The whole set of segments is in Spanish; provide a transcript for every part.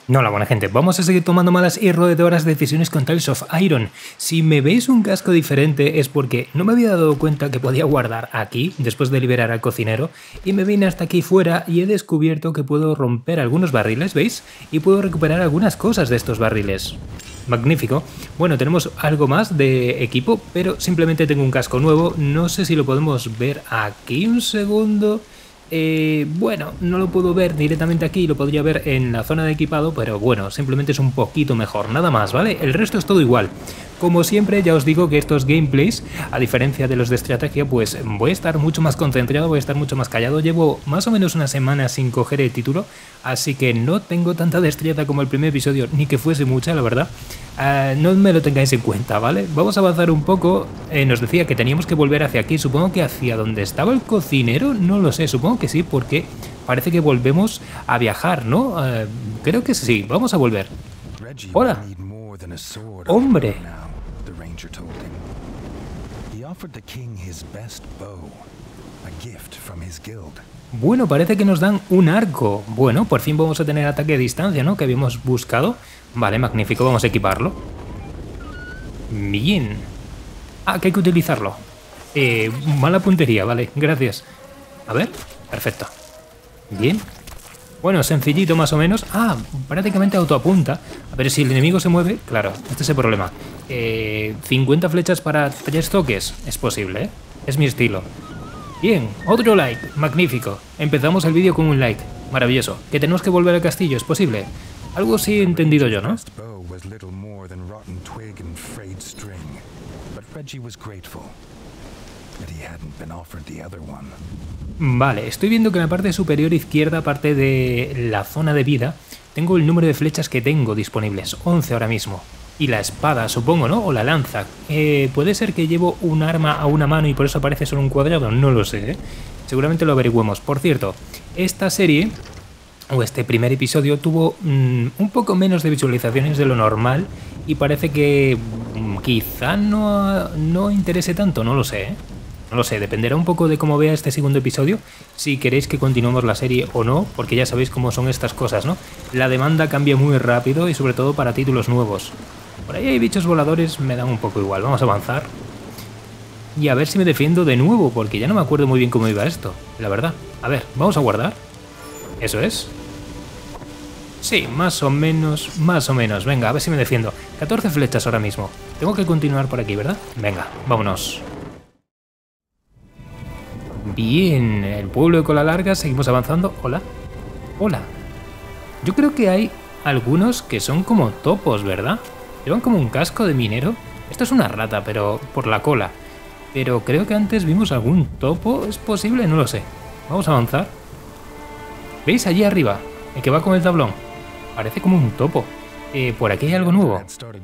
No, la buena gente, vamos a seguir tomando malas y rodeadoras decisiones con Tales of Iron. Si me veis un casco diferente es porque no me había dado cuenta que podía guardar aquí, después de liberar al cocinero, y me vine hasta aquí fuera y he descubierto que puedo romper algunos barriles, ¿veis? Y puedo recuperar algunas cosas de estos barriles. Magnífico. Bueno, tenemos algo más de equipo, pero simplemente tengo un casco nuevo, no sé si lo podemos ver aquí un segundo. Bueno, no lo puedo ver directamente aquí, lo podría ver en la zona de equipado, pero bueno, simplemente es un poquito mejor, nada más, ¿vale? El resto es todo igual. Como siempre, ya os digo que estos gameplays, a diferencia de los de estrategia, pues voy a estar mucho más concentrado, voy a estar mucho más callado. Llevo más o menos una semana sin coger el título, así que no tengo tanta destreza como el primer episodio, ni que fuese mucha, la verdad. No me lo tengáis en cuenta, ¿vale? Vamos a avanzar un poco. Nos decía que teníamos que volver hacia aquí, supongo que hacia donde estaba el cocinero, no lo sé, supongo que sí, porque parece que volvemos a viajar, ¿no? Creo que sí, vamos a volver. ¡Hola! ¡Hombre! Bueno, parece que nos dan un arco. Bueno, por fin vamos a tener ataque a distancia, ¿no? Que habíamos buscado. Vale, magnífico, vamos a equiparlo. Bien. Ah, que hay que utilizarlo. Mala puntería, vale, gracias. A ver, perfecto. Bien. Bueno, sencillito más o menos. Ah, prácticamente autoapunta. A ver si el enemigo se mueve. Claro, este es el problema. 50 flechas para 3 toques. Es posible, ¿eh? Es mi estilo. Bien, otro like. Magnífico. Empezamos el vídeo con un like. Maravilloso. ¿Que tenemos que volver al castillo? ¿Es posible? Algo así he entendido yo, ¿no? Vale, estoy viendo que en la parte superior izquierda, aparte de la zona de vida, tengo el número de flechas que tengo disponibles, 11 ahora mismo. Y la espada, supongo, ¿no? O la lanza. ¿Puede ser que llevo un arma a una mano y por eso aparece solo un cuadrado? No lo sé, ¿eh? Seguramente lo averigüemos. Por cierto, esta serie, o este primer episodio, tuvo un poco menos de visualizaciones de lo normal y parece que quizá no interese tanto, no lo sé, ¿eh? No lo sé, dependerá un poco de cómo vea este segundo episodio, si queréis que continuemos la serie o no, porque ya sabéis cómo son estas cosas, ¿no? La demanda cambia muy rápido y sobre todo para títulos nuevos. Por ahí hay bichos voladores, me dan un poco igual, vamos a avanzar. Y a ver si me defiendo de nuevo, porque ya no me acuerdo muy bien cómo iba esto, la verdad. A ver, vamos a guardar. Eso es. Sí, más o menos, venga, a ver si me defiendo. 14 flechas ahora mismo. Tengo que continuar por aquí, ¿verdad? Venga, vámonos. Bien, el pueblo de Cola Larga, seguimos avanzando. Hola. Hola. Yo creo que hay algunos que son como topos, ¿verdad? Llevan como un casco de minero. Esto es una rata, pero por la cola. Pero creo que antes vimos algún topo. ¿Es posible? No lo sé. Vamos a avanzar. ¿Veis allí arriba? El que va con el tablón. Parece como un topo. Por aquí hay algo nuevo.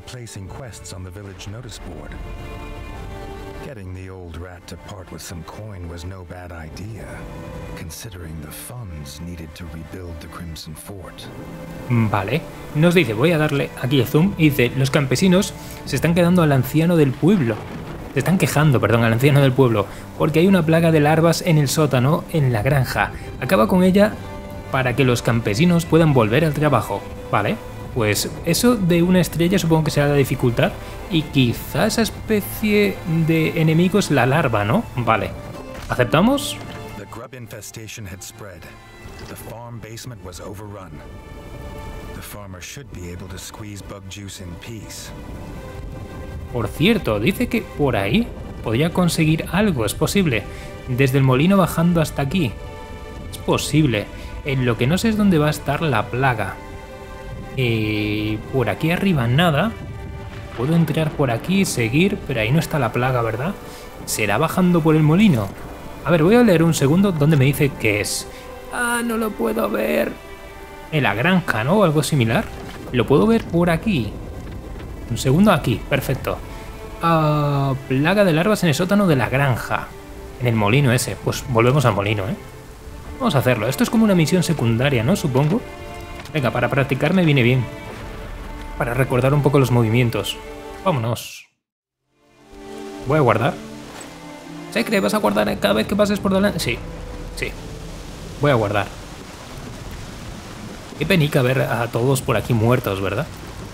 Getting the old rat to part with some coin was no bad idea, considering the funds needed to rebuild the Crimson Fort. Vale, nos dice, voy a darle aquí el zoom, y dice, los campesinos se están quedando al anciano del pueblo. Se están quejando, perdón, al anciano del pueblo, porque hay una plaga de larvas en el sótano, en la granja. Acaba con ella para que los campesinos puedan volver al trabajo. Vale, pues eso de una estrella supongo que será la dificultad. Y quizá esa especie de enemigo es la larva, ¿no? Vale. ¿Aceptamos? Por cierto, dice que por ahí podría conseguir algo, es posible. Desde el molino bajando hasta aquí. Es posible. Lo que no sé es dónde va a estar la plaga. Por aquí arriba nada. Puedo entrar por aquí y seguir, pero ahí no está la plaga, ¿verdad? ¿Será bajando por el molino? A ver, voy a leer un segundo donde me dice que es. Ah, no lo puedo ver. En la granja, ¿no? O algo similar. Lo puedo ver por aquí. Un segundo aquí, perfecto. Plaga de larvas en el sótano de la granja. En el molino ese. Pues volvemos al molino, ¿eh? Vamos a hacerlo. Esto es como una misión secundaria, ¿no? Supongo. Venga, para practicar me viene bien. Para recordar un poco los movimientos. Vámonos. Voy a guardar. ¿Se cree? ¿Vas a guardar cada vez que pases por delante? Sí, sí. Voy a guardar. Qué penica ver a todos por aquí muertos, ¿verdad?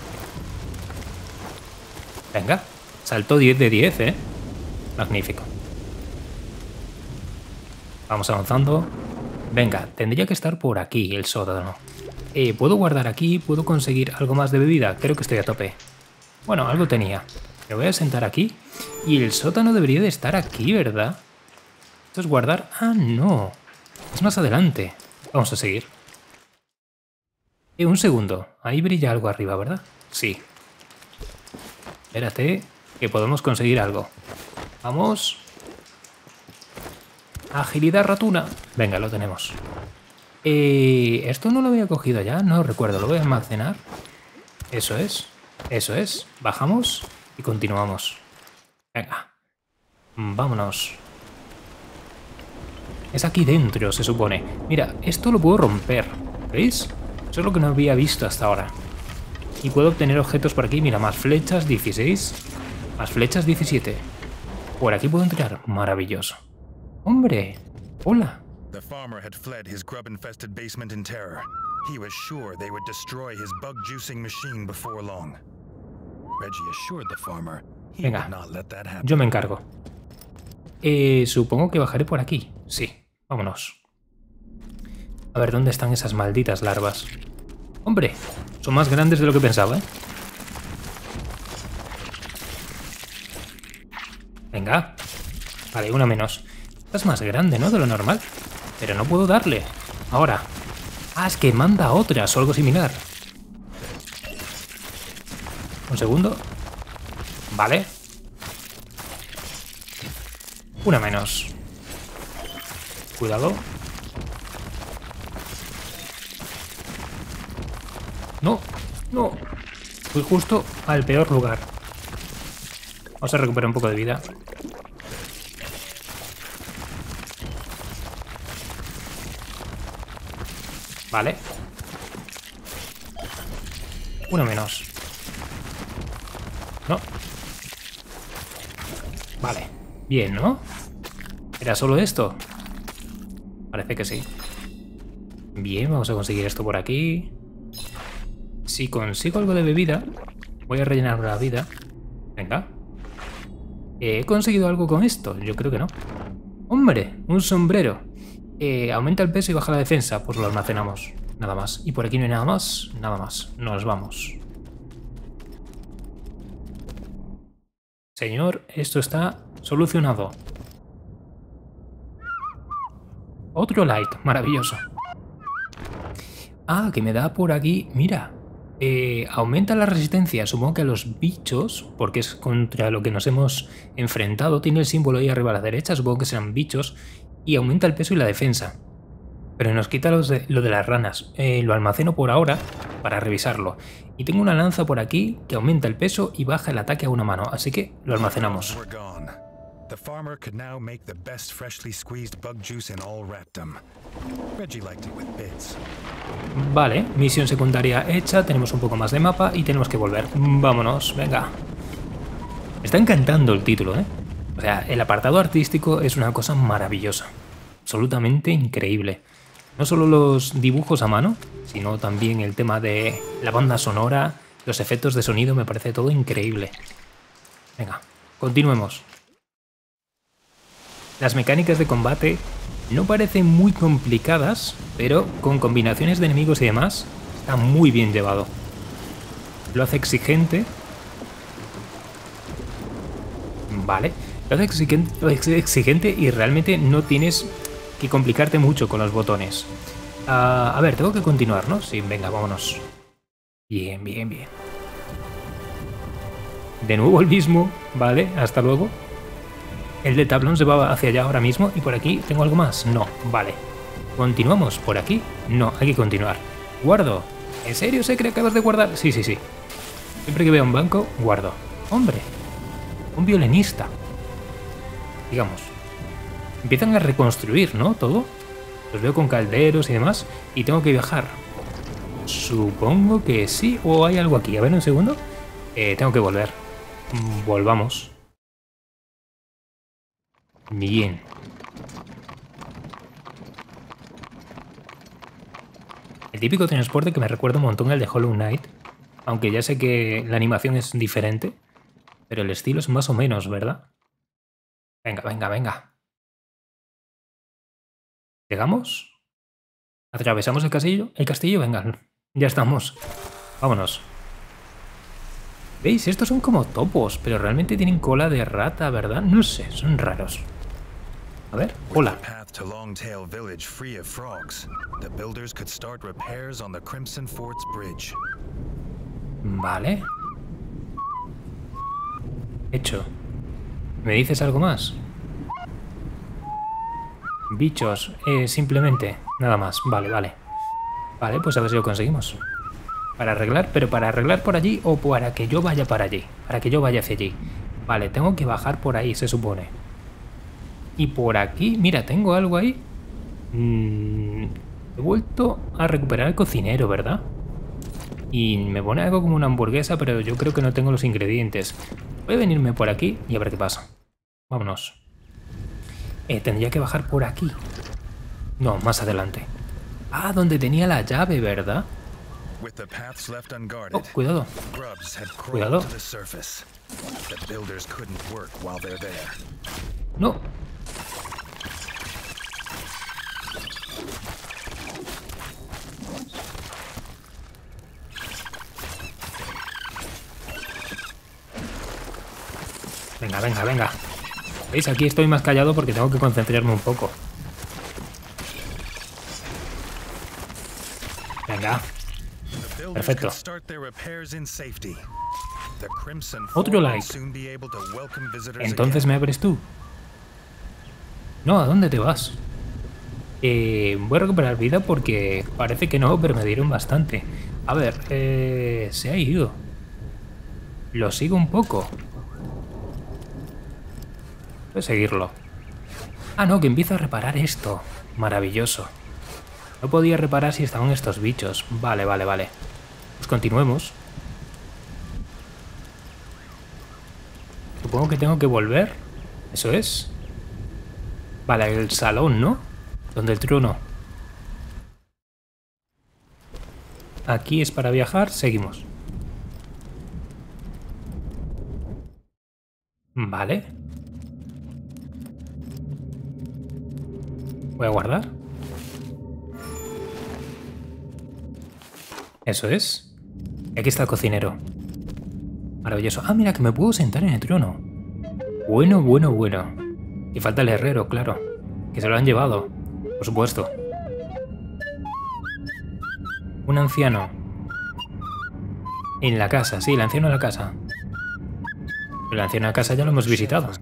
Venga, saltó 10 de 10, ¿eh? Magnífico. Vamos avanzando. Venga, tendría que estar por aquí el sótano. ¿Puedo guardar aquí? ¿Puedo conseguir algo más de bebida? Creo que estoy a tope. Bueno, algo tenía. Me voy a sentar aquí. Y el sótano debería de estar aquí, ¿verdad? ¿Esto es guardar? Ah, no. Es más adelante. Vamos a seguir. Un segundo. Ahí brilla algo arriba, ¿verdad? Sí. Espérate, que podemos conseguir algo. Vamos. Agilidad ratuna. Venga, lo tenemos. ¿Esto no lo había cogido ya? No recuerdo. Lo voy a almacenar. Eso es. Eso es. Bajamos y continuamos. Venga. Vámonos. Es aquí dentro, se supone. Mira, esto lo puedo romper. ¿Veis? Eso es lo que no había visto hasta ahora. Y puedo obtener objetos por aquí. Mira, más flechas, 16. Más flechas, 17. Por aquí puedo entrar. Maravilloso. ¡Hombre! ¡Hola! The farmer had fled his grub-infested basement in terror. He was sure they would destroy his bug-juicing machine before long. Reggie assured the farmer he Venga, would not let that happen. yo me encargo. Supongo que bajaré por aquí. Sí, vámonos. A ver, ¿dónde están esas malditas larvas? ¡Hombre! Son más grandes de lo que pensaba, ¿eh? Venga. Vale, una menos. Esta es más grande, ¿no? De lo normal. Pero no puedo darle. Ahora. Ah, es que manda otras o algo similar. Un segundo. Vale. Una menos. Cuidado. No, no. Fui justo al peor lugar. Vamos a recuperar un poco de vida. Vale. Uno menos. No. Vale. Bien, ¿no? ¿Era solo esto? Parece que sí. Bien, vamos a conseguir esto por aquí. Si consigo algo de bebida, voy a rellenar la vida. Venga. ¿He conseguido algo con esto? Yo creo que no. ¡Hombre! Un sombrero. Aumenta el peso y baja la defensa. Pues lo almacenamos. Nada más. Y por aquí no hay nada más. Nada más. Nos vamos. Señor, esto está solucionado. Otro light. Maravilloso. Ah, que me da por aquí. Mira. Aumenta la resistencia, supongo que a los bichos, porque es contra lo que nos hemos enfrentado. Tiene el símbolo ahí arriba a la derecha, supongo que serán bichos. Y aumenta el peso y la defensa. Pero nos quita lo de las ranas. Lo almaceno por ahora para revisarlo. Y tengo una lanza por aquí que aumenta el peso y baja el ataque a una mano, así que lo almacenamos. The farmer could now make the best freshly squeezed bug juice in all Ratdom. Reggie liked it with bits. Vale, misión secundaria hecha, tenemos un poco más de mapa y tenemos que volver. Vámonos, venga. Me está encantando el título, ¿eh? O sea, el apartado artístico es una cosa maravillosa. Absolutamente increíble. No solo los dibujos a mano, sino también el tema de la banda sonora, los efectos de sonido, me parece todo increíble. Venga, continuemos. Las mecánicas de combate no parecen muy complicadas, pero con combinaciones de enemigos y demás, está muy bien llevado. Lo hace exigente. Vale, lo hace exigente y realmente no tienes que complicarte mucho con los botones. A ver, tengo que continuar, ¿no? Sí, venga, vámonos. Bien, bien, bien. De nuevo el mismo, vale, hasta luego. El de tablón se va hacia allá ahora mismo y por aquí tengo algo más. No, vale. ¿Continuamos por aquí? No, hay que continuar. Guardo. ¿En serio se cree que acabas de guardar? Sí, sí, sí. Siempre que veo un banco, guardo. Hombre, un violinista. Digamos. Empiezan a reconstruir, ¿no? Todo. Los veo con calderos y demás. Y tengo que viajar. Supongo que sí. ¿O hay algo aquí? A ver, un segundo. Tengo que volver. Volvamos. Bien. El típico transporte que me recuerda un montón al de Hollow Knight. Aunque ya sé que la animación es diferente. Pero el estilo es más o menos, ¿verdad? Venga, venga, venga. ¿Llegamos? ¿Atravesamos el castillo? ¿El castillo? Venga, ya estamos. Vámonos. ¿Veis? Estos son como topos, pero realmente tienen cola de rata, ¿verdad? No sé, son raros. A ver, hola. To Longtail Village free of frogs, the builders could start repairs on the Crimson Fort's bridge. Vale. Hecho. ¿Me dices algo más? Bichos, simplemente. Nada más. Vale, vale. Vale, pues a ver si lo conseguimos. Para arreglar, pero para arreglar por allí o para que yo vaya para allí. Para que yo vaya hacia allí. Vale, tengo que bajar por ahí, se supone. Y por aquí, mira, tengo algo ahí. He vuelto a recuperar el cocinero, ¿verdad? Y me pone algo como una hamburguesa, pero yo creo que no tengo los ingredientes. Voy a venirme por aquí y a ver qué pasa. Vámonos. Tendría que bajar por aquí. No, más adelante. Ah, donde tenía la llave, ¿verdad? Oh, cuidado. Cuidado. No. Venga, venga, venga. ¿Veis? Aquí estoy más callado porque tengo que concentrarme un poco. Venga. Perfecto. Otro like. Entonces me abres tú. No, ¿a dónde te vas? Voy a recuperar vida porque parece que no, pero me dieron bastante. A ver, se ha ido. Lo sigo un poco. Voy a seguirlo. Ah, no, que empieza a reparar esto. Maravilloso. No podía reparar si estaban estos bichos. Vale, vale, vale. Pues continuemos. Supongo que tengo que volver. Eso es. Vale, el salón, ¿no? Donde el trono. Aquí es para viajar. Seguimos. Vale. Voy a guardar. Eso es. Y aquí está el cocinero. Maravilloso. Ah, mira, que me puedo sentar en el trono. Bueno, bueno, bueno. Y falta el herrero, claro. Que se lo han llevado. Por supuesto. Un anciano. En la casa, sí, el anciano en la casa. El anciano en la casa ya lo hemos visitado.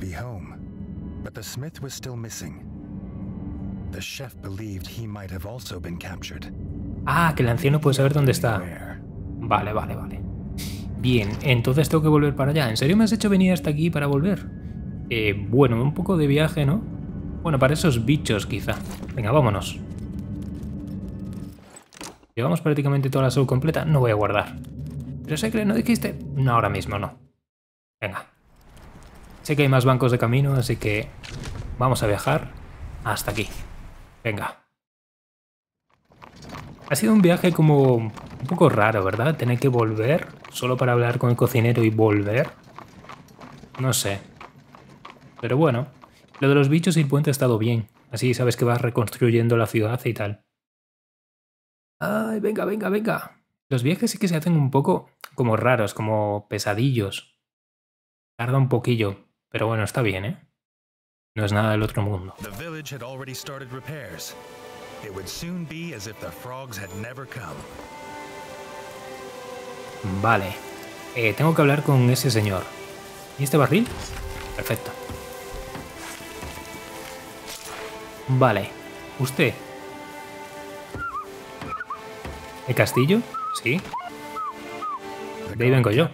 Ah, que el anciano puede saber dónde está. Vale, vale, vale. Bien, entonces tengo que volver para allá. ¿En serio me has hecho venir hasta aquí para volver? Bueno, un poco de viaje, ¿no? Bueno, para esos bichos quizá. Venga, vámonos. Llevamos prácticamente toda la soul completa. No voy a guardar. Pero sé que no dijiste... No, ahora mismo no. Venga. Sé que hay más bancos de camino, así que... Vamos a viajar hasta aquí. Venga. Ha sido un viaje como un poco raro, ¿verdad? Tener que volver solo para hablar con el cocinero y volver. No sé. Pero bueno, lo de los bichos y el puente ha estado bien. Así sabes que vas reconstruyendo la ciudad y tal. ¡Ay, venga, venga, venga! Los viajes sí que se hacen un poco como raros, como pesadillos. Tarda un poquillo, pero bueno, está bien, ¿eh? No es nada del otro mundo. Vale. Tengo que hablar con ese señor. ¿Y este barril? Perfecto. Vale. ¿Usted? ¿El castillo? Sí. De ahí vengo yo.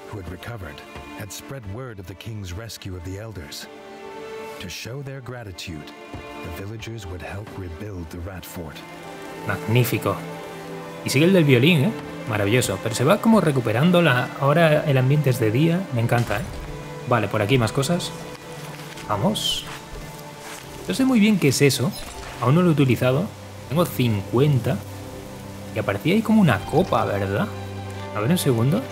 Magnífico. Y sigue el del violín, ¿eh? Maravilloso. Pero se va como recuperando ahora el ambiente es de día. Me encanta, ¿eh? Vale, por aquí más cosas. Vamos. No sé muy bien qué es eso. Aún no lo he utilizado. Tengo 50. Y aparecía ahí como una copa, ¿verdad? A ver un segundo.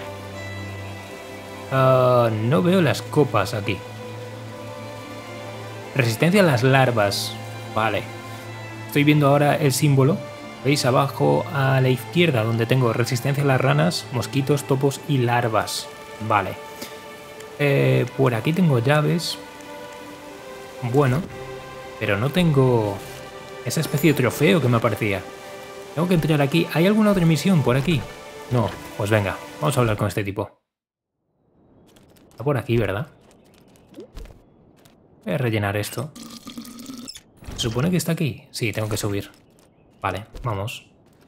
No veo las copas aquí. Resistencia a las larvas. Vale. Estoy viendo ahora el símbolo. ¿Veis abajo a la izquierda donde tengo resistencia a las ranas, mosquitos, topos y larvas? Vale. Por aquí tengo llaves. Bueno, pero no tengo esa especie de trofeo que me aparecía. Tengo que entrar aquí. ¿Hay alguna otra misión por aquí? No. Pues venga, vamos a hablar con este tipo. Está por aquí, ¿verdad? Voy a rellenar esto. ¿Se supone que está aquí? Sí, tengo que subir. Vale, vamos.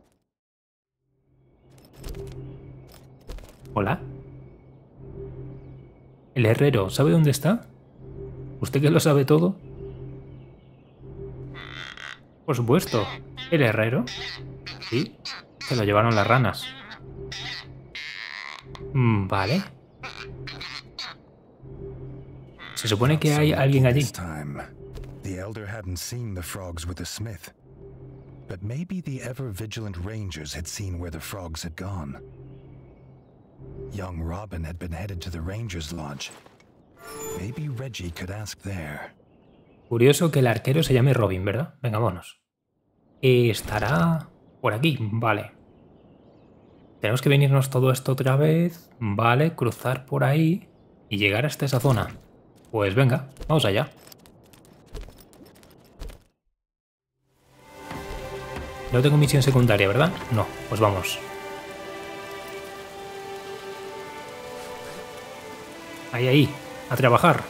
¿Hola? ¿El herrero sabe dónde está? ¿Usted que lo sabe todo? Por supuesto. ¿El herrero? Sí, se lo llevaron las ranas. Vale. Se supone que hay alguien allí. The elder hadn't seen the frogs with the smith, but maybe the ever-vigilant rangers had seen where the frogs had gone. Young Robin had been headed to the rangers' lodge. Maybe Reggie could ask there. Curioso que el arquero se llame Robin, ¿verdad? Venga, vámonos. Estará por aquí, vale. Tenemos que venirnos todo esto otra vez, vale, cruzar por ahí y llegar hasta esa zona. Pues venga, vamos allá. No tengo misión secundaria, ¿verdad? No, pues vamos. Ahí, a trabajar.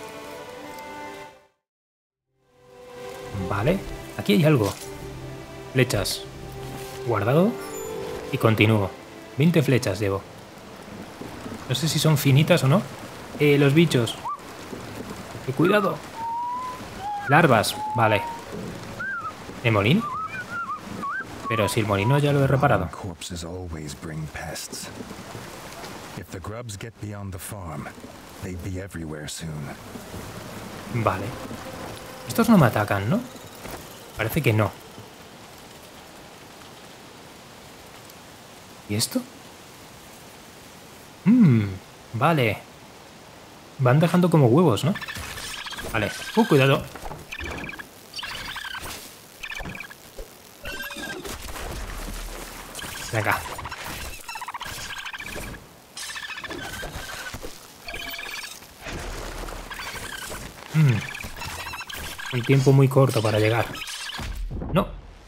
Vale, aquí hay algo. Flechas. Guardado y continúo. 20 flechas llevo. No sé si son finitas o no. Los bichos. Cuidado. Larvas, vale. ¿El molino? Pero si el molino ya lo he reparado. Vale. Estos no me atacan, ¿no? Parece que no. ¿Y esto? Vale. Van dejando como huevos, ¿no? Vale. Cuidado. Venga. Un tiempo muy corto para llegar. No.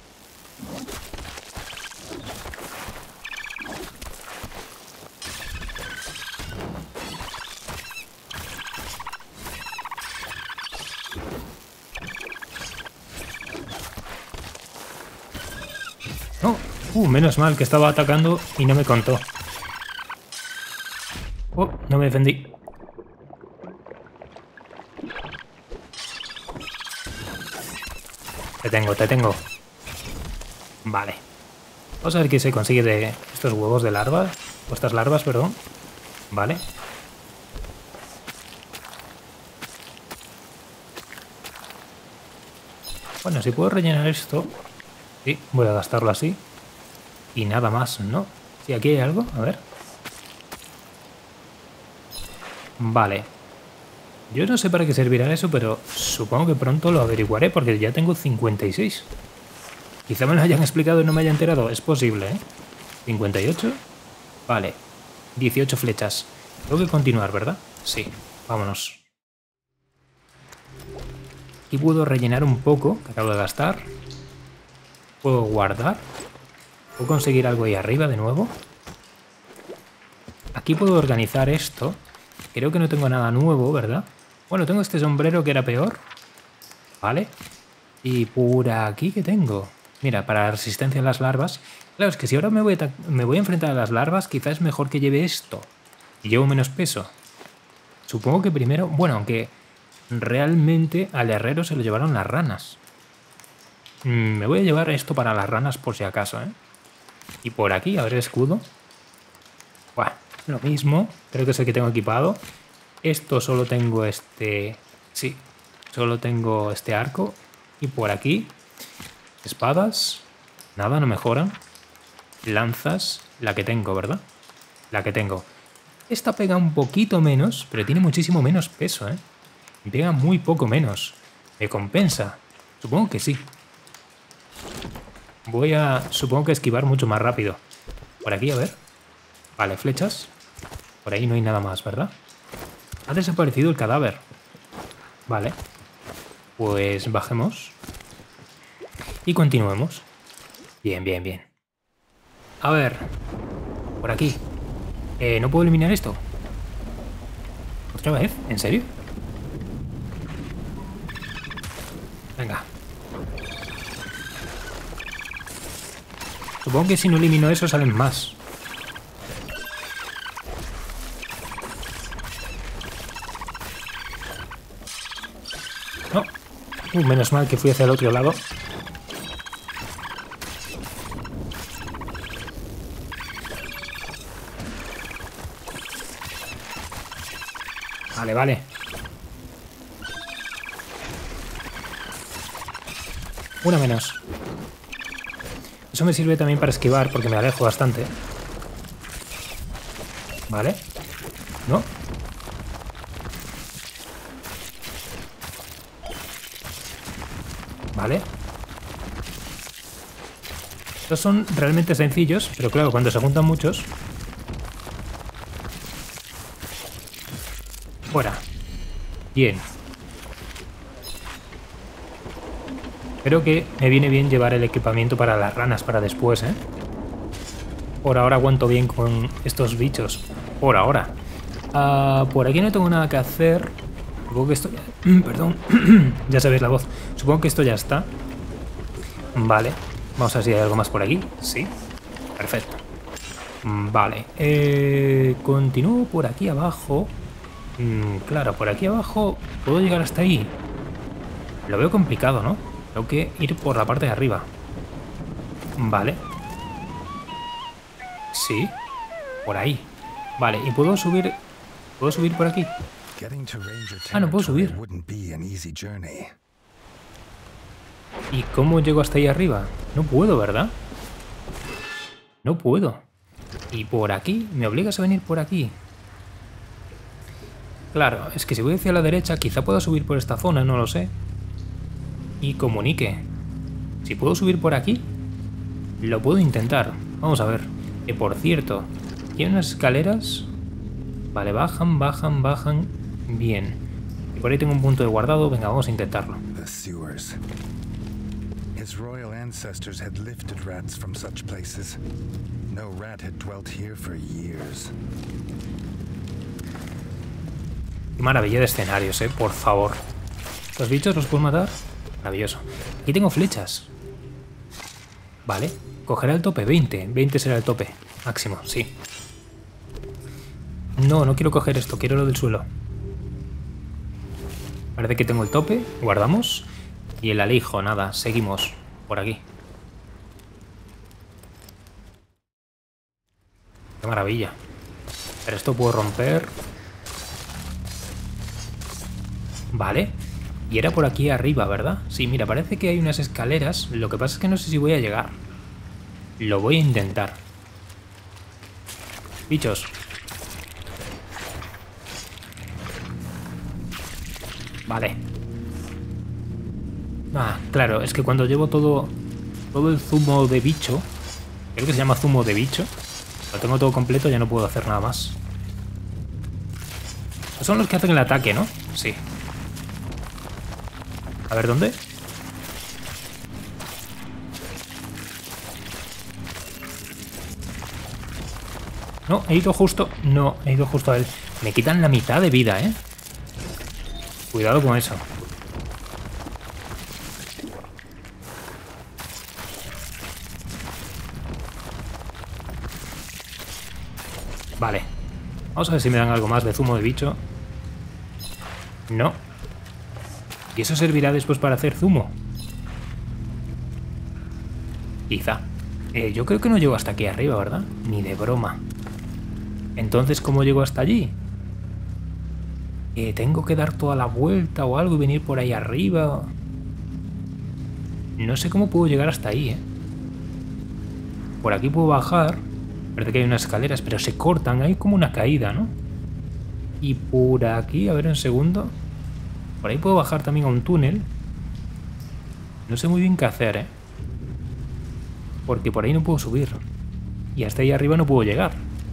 No. Menos mal que estaba atacando y no me contó. No me defendí. Te tengo. Vale. Vamos a ver qué se consigue de estos huevos de larvas. O estas larvas, perdón. Vale. Bueno, si puedo rellenar esto. Sí, voy a gastarlo así. Y nada más, ¿no? Sí, aquí hay algo. A ver. Vale. Yo no sé para qué servirá eso, pero supongo que pronto lo averiguaré porque ya tengo 56. Quizá me lo hayan explicado y no me haya enterado. Es posible, ¿eh? 58. Vale. 18 flechas. Tengo que continuar, ¿verdad? Sí. Vámonos. Aquí puedo rellenar un poco, que acabo de gastar. Puedo guardar. Puedo conseguir algo ahí arriba de nuevo. Aquí puedo organizar esto. Creo que no tengo nada nuevo, ¿verdad? Bueno, tengo este sombrero que era peor. Vale. Y por aquí, ¿qué tengo? Mira, para la resistencia a las larvas. Claro, es que si ahora me voy a enfrentar a las larvas, quizás es mejor que lleve esto. Y llevo menos peso. Supongo que primero... Bueno, aunque realmente al herrero se lo llevaron las ranas. Me voy a llevar esto para las ranas por si acaso, ¿eh? Y por aquí, a ver el escudo. Buah, lo mismo. Creo que es el que tengo equipado. Esto solo tengo este... Sí, solo tengo este arco. Y por aquí, espadas. Nada, no mejoran. lanzas, la que tengo, ¿verdad? La que tengo. Esta pega un poquito menos, pero tiene muchísimo menos peso, ¿eh? Me pega muy poco menos. ¿Me compensa? Supongo que sí. Voy a, supongo que esquivar mucho más rápido. Por aquí, a ver. Vale, flechas. Por ahí no hay nada más, ¿verdad? Ha desaparecido el cadáver. Vale. Pues bajemos. Y continuemos. Bien, bien, bien. A ver. Por aquí. ¿No puedo eliminar esto? ¿Otra vez? ¿En serio? Venga. Supongo que si no elimino eso salen más. No. Menos mal que fui hacia el otro lado. Vale, vale. Una menos. Eso me sirve también para esquivar porque me alejo bastante. Vale. ¿No? Vale. Estos son realmente sencillos, pero claro, cuando se juntan muchos... Fuera. Bien. Creo que me viene bien llevar el equipamiento para las ranas para después, ¿eh? Por ahora aguanto bien con estos bichos. Por ahora. Por aquí no tengo nada que hacer. Supongo que esto... Perdón. Ya sabéis la voz. Supongo que esto ya está. Vale. Vamos a ver si hay algo más por aquí. Sí. Perfecto. Vale. Continúo por aquí abajo. Claro, por aquí abajo puedo llegar hasta ahí. Lo veo complicado, ¿no? Tengo que ir por la parte de arriba. Vale. Sí. Por ahí. Vale, y puedo subir... ¿Puedo subir por aquí? Ah, no puedo subir. ¿Y cómo llego hasta ahí arriba? No puedo, ¿verdad? No puedo. ¿Y por aquí? ¿Me obligas a venir por aquí? Claro, es que si voy hacia la derecha quizá pueda subir por esta zona, no lo sé. Y comunique. Si puedo subir por aquí, lo puedo intentar. Vamos a ver. Que por cierto, ¿tiene unas escaleras? Vale, bajan, bajan, bajan. Bien. Y por ahí tengo un punto de guardado. Venga, vamos a intentarlo. His royal ancestors had lifted rats from such places. No rat had dwelt here for years. Qué maravilla de escenarios, por favor. ¿Los bichos los puedo matar? Maravilloso. Aquí tengo flechas. Vale. Cogeré el tope, 20. 20 será el tope. Máximo, sí. No, no quiero coger esto, quiero lo del suelo. Parece que tengo el tope. Guardamos. Y el alijo, nada. Seguimos por aquí. Qué maravilla. Pero esto puedo romper. Vale. Y era por aquí arriba, ¿verdad? Sí, mira, parece que hay unas escaleras. Lo que pasa es que no sé si voy a llegar. Lo voy a intentar. Bichos. Vale. Ah, claro, es que cuando llevo todo el zumo de bicho, creo que se llama zumo de bicho, lo tengo todo completo, ya no puedo hacer nada más. Son los que hacen el ataque, ¿no? Sí. A ver, ¿dónde? No, he ido justo... No, he ido justo a él. Me quitan la mitad de vida, ¿eh? Cuidado con eso. Vale. Vamos a ver si me dan algo más de zumo de bicho. No. ¿Y eso servirá después para hacer zumo? Quizá. Yo creo que no llego hasta aquí arriba, ¿verdad? Ni de broma. Entonces, ¿cómo llego hasta allí? ¿Tengo que dar toda la vuelta o algo y venir por ahí arriba? No sé cómo puedo llegar hasta ahí, ¿eh? Por aquí puedo bajar. Parece que hay unas escaleras, pero se cortan. Hay como una caída, ¿no? Y por aquí, a ver un segundo. Por ahí puedo bajar también a un túnel. No sé muy bien qué hacer, ¿eh? Porque por ahí no puedo subir. Y hasta ahí arriba no puedo llegar.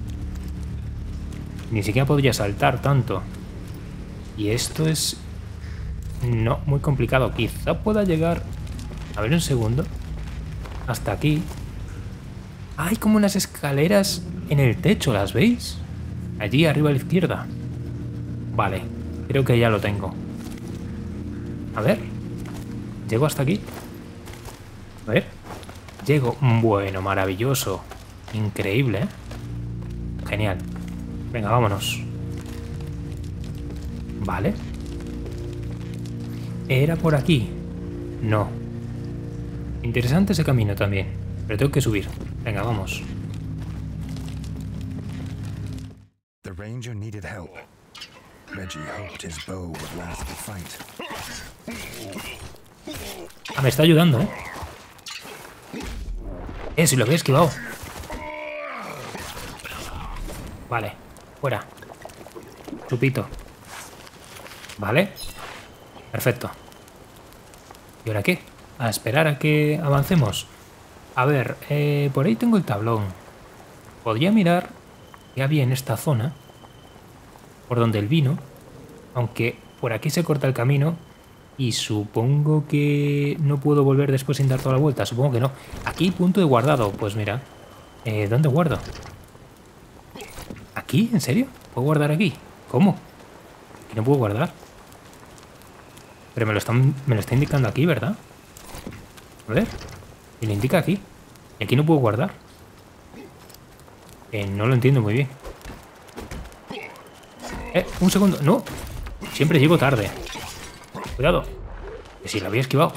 Ni siquiera podría saltar tanto. Y esto es... no, muy complicado. Quizá pueda llegar... a ver un segundo. Hasta aquí. Hay como unas escaleras en el techo, ¿las veis? Allí arriba a la izquierda. Vale, creo que ya lo tengo. A ver. ¿Llego hasta aquí? A ver. Llego. Bueno, maravilloso. Increíble, ¿eh? Genial. Venga, vámonos. Vale. ¿Era por aquí? No. Interesante ese camino también. Pero tengo que subir. Venga, vamos. The ranger needed help. Reggie hoped his bow would last the fight. Ah, me está ayudando, ¿eh? Si lo había esquivado. Vale, fuera. Chupito. Vale. Perfecto. ¿Y ahora qué? A esperar a que avancemos. A ver, por ahí tengo el tablón. Podría mirar qué había en esta zona. Por donde el vino. Aunque por aquí se corta el camino. Y supongo que no puedo volver después sin dar toda la vuelta. Supongo que no. Aquí punto de guardado. Pues mira. ¿Dónde guardo? ¿Aquí? ¿En serio? ¿Puedo guardar aquí? ¿Cómo? Aquí no puedo guardar. Pero me lo está indicando aquí, ¿verdad? A ver. Y le indica aquí. Y aquí no puedo guardar. No lo entiendo muy bien. Un segundo. No. Siempre llego tarde. Cuidado. Que si la había esquivado.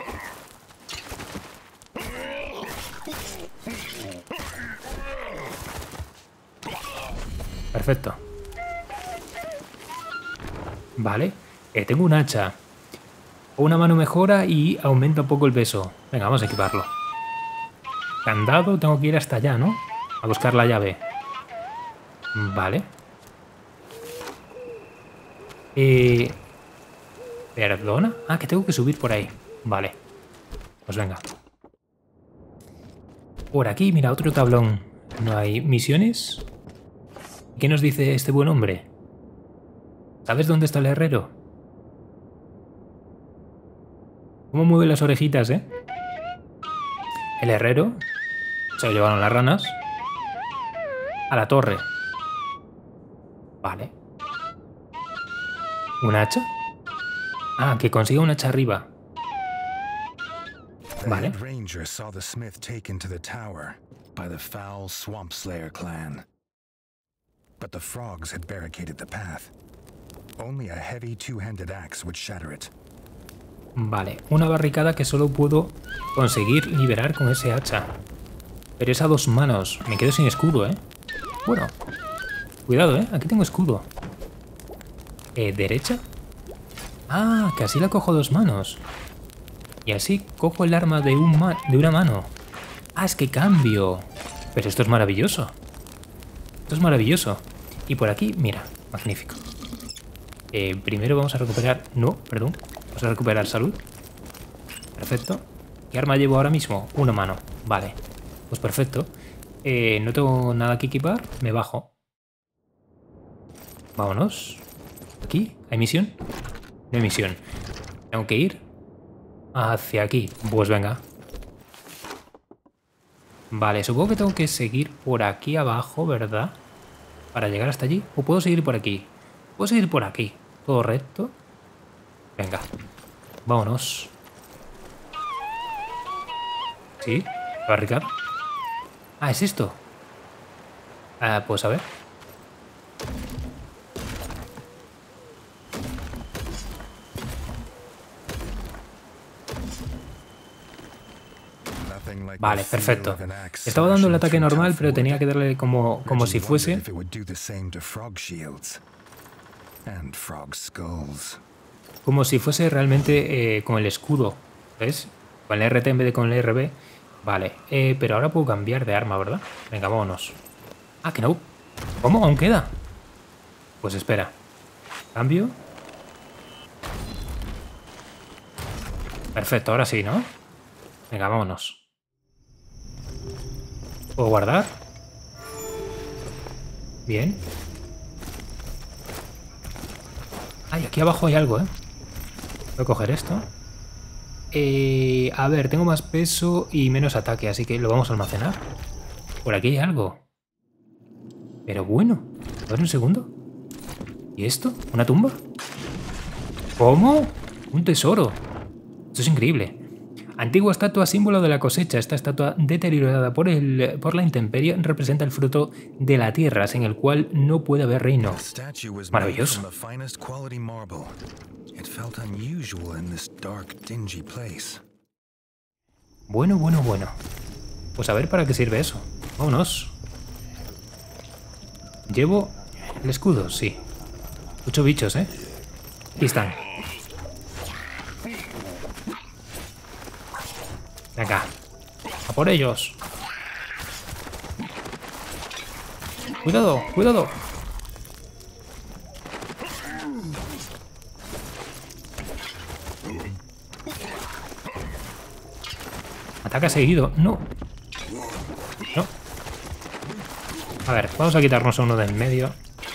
Perfecto. Vale. Tengo un hacha. Una mano mejora y aumenta un poco el peso. Venga, vamos a equiparlo. Candado, tengo que ir hasta allá, ¿no? A buscar la llave. Vale. ¿Perdona? Ah, que tengo que subir por ahí. Vale. Pues venga. Por aquí, mira, otro tablón. ¿No hay misiones? ¿Qué nos dice este buen hombre? ¿Sabes dónde está el herrero? ¿Cómo mueve las orejitas, eh? El herrero. Se lo llevaron las ranas. A la torre. Vale. ¿Un hacha? Ah, que consiga un hacha arriba. Vale. The ranger saw the smith taken to the tower by the foul Swamp Slayer clan. But the frogs had barricaded the path. Only a heavy two-handed axe would shatter it. Vale, una barricada que solo puedo conseguir liberar con ese hacha. Pero es a dos manos. Me quedo sin escudo, ¿eh? Bueno. Cuidado, ¿eh? Aquí tengo escudo. ¿Derecha? Ah, que así la cojo a dos manos. Y así cojo el arma de una mano. Ah, es que cambio. Pero esto es maravilloso. Esto es maravilloso. Y por aquí, mira, magnífico. Primero vamos a recuperar... No, perdón. Vamos a recuperar salud. Perfecto. ¿Qué arma llevo ahora mismo? Una mano. Vale. Pues perfecto. No tengo nada que equipar. Me bajo. Vámonos. ¿Aquí? ¿Hay misión? No hay misión. Tengo que ir hacia aquí. Pues venga. Vale, supongo que tengo que seguir por aquí abajo, ¿verdad? Para llegar hasta allí. ¿O puedo seguir por aquí? Puedo seguir por aquí. Todo recto. Venga. Vámonos. ¿Sí? ¿Barricada? Ah, ¿es esto? Pues a ver. Vale, perfecto. Estaba dando el ataque normal, pero tenía que darle como si fuese... Como si fuese realmente con el escudo, ¿ves? Con el RT en vez de con el RB. Vale, pero ahora puedo cambiar de arma, ¿verdad? Venga, vámonos. Ah, que no. ¿Cómo? ¿Aún queda? Pues espera. Cambio. Perfecto, ahora sí, ¿no? Venga, vámonos. ¿Puedo guardar? Bien. Ay, aquí abajo hay algo, ¿eh? Voy a coger esto. A ver, tengo más peso y menos ataque, así que lo vamos a almacenar. Por aquí hay algo. Pero bueno, a ver un segundo. ¿Y esto? ¿Una tumba? ¿Cómo? Un tesoro. Esto es increíble. Antigua estatua símbolo de la cosecha. Esta estatua deteriorada por la intemperie representa el fruto de la tierra, sin el cual no puede haber reino. Maravilloso. Bueno, bueno, bueno. Pues a ver para qué sirve eso. Vámonos. Llevo el escudo, sí. 8 bichos, ¿eh? Aquí están. Venga. A por ellos. Cuidado, cuidado. Ataca seguido. No. No. A ver, vamos a quitarnos a uno del medio.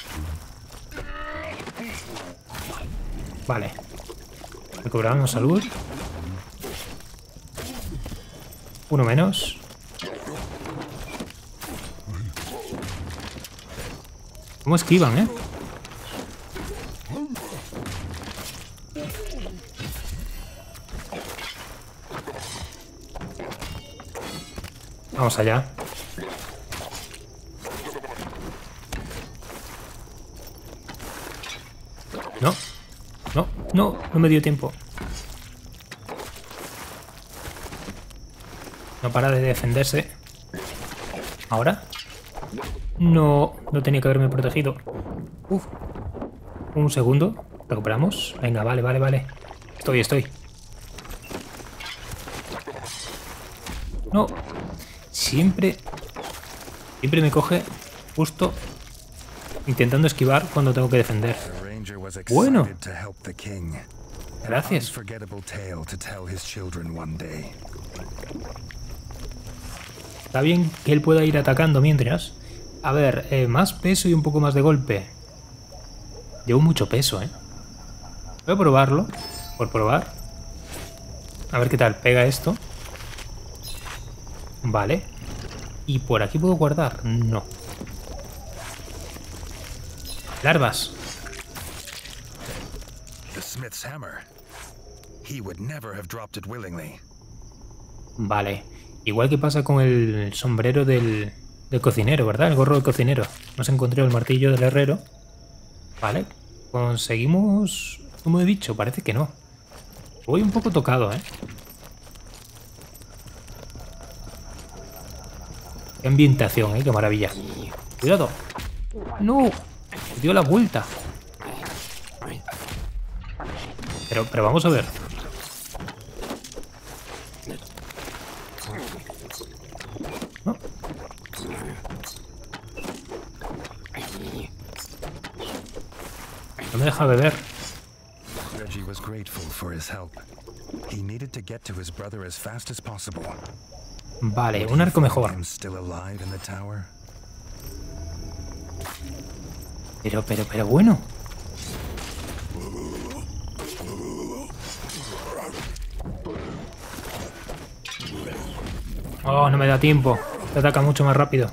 Vale. Recobramos salud. Uno menos. ¿Cómo esquivan, eh? Vamos allá. No. No, no, no me dio tiempo. No para de defenderse. ¿Ahora? No, no tenía que haberme protegido. Uf. Un segundo. Recuperamos. Venga, vale, vale, vale. Estoy. No. Siempre me coge justo intentando esquivar cuando tengo que defender. Bueno. Gracias. Está bien que él pueda ir atacando mientras. A ver, más peso y un poco más de golpe. Llevo mucho peso, ¿eh? Voy a probarlo. Por probar. A ver qué tal pega esto. Vale. ¿Y por aquí puedo guardar? No. Larvas. Vale. Igual que pasa con el sombrero del cocinero, ¿verdad? El gorro del cocinero. No se encontró el martillo del herrero. Vale. Conseguimos... ¿Cómo he dicho? Parece que no. Voy un poco tocado, ¿eh? Qué ambientación, ¿eh? Qué maravilla. ¡Cuidado! ¡No! Me dio la vuelta. Pero vamos a ver. ¿No? No me deja beber. Reggie was grateful for his help. He needed to get to his brother as fast as possible. Vale, un arco mejor. Pero bueno. Oh, no me da tiempo. Te ataca mucho más rápido.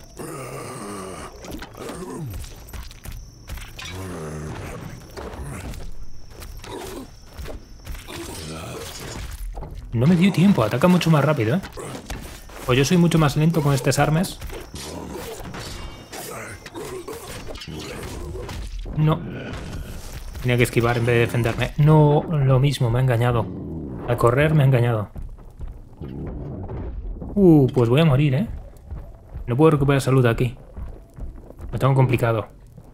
No me dio tiempo, ataca mucho más rápido, ¿eh? Pues yo soy mucho más lento con estas armas. No. Tenía que esquivar en vez de defenderme. No, lo mismo, me ha engañado. Al correr me ha engañado. Pues voy a morir, ¿eh? No puedo recuperar salud aquí. Lo tengo complicado.